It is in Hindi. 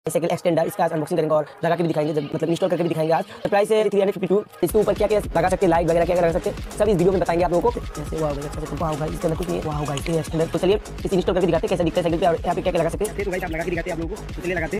साइकिल एक्सटेंडर, इसका आज अनबॉक्सिंग करेंगे और लगा के भी दिखाएंगे, मतलब इंस्टॉल करके भी दिखाएंगे आज। तो प्राइस है 352। इसके ऊपर क्या क्या लगा सकते हैं, लाइट वगैरह क्या क्या लगा सकते हैं, सब इस वीडियो में बताएंगे आप लोगों को। जैसे वाह गाइस, इसके अंदर कुछ नहीं है, वाह गाइस ये एक्सटेंडर। तो चलिए इसे इंस्टॉल करके दिखाते हैं कैसा दिखता है साइकिल पे और यहाँ पे क्या क्या लगा सकते हैं। तो गाइस आप लगा के दिखाते हैं आप लोगों को, तो चलिए लगाते हैं।